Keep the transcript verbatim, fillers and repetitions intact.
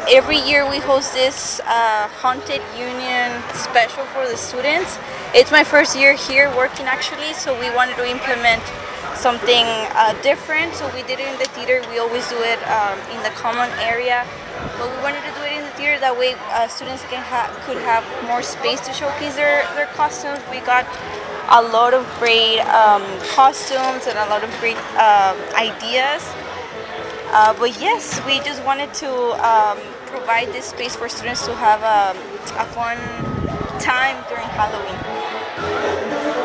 every year we host this uh, Haunted Union special for the students. It's my first year here working actually, so we wanted to implement something uh, different. So we did it in the theater. We always do it um, in the common area, but we wanted to do it in the theater. That way uh, students can ha could have more space to showcase their, their costumes. We got a lot of great um, costumes and a lot of great uh, ideas. Uh, but yes, we just wanted to um, provide this space for students to have a, a fun time during Halloween.